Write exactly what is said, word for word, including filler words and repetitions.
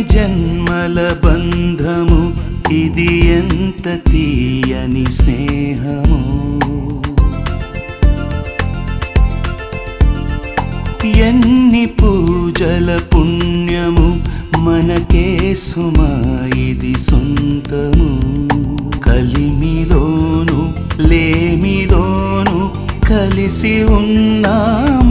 జన్మల బంధము ఇది ఎంత తీయని స్నేహము ఎన్ని పూజల పుణ్యము మనకే సుమా ఇది సొంతము కలిమిలోను లేమిలోను కలిసి ఉన్నాము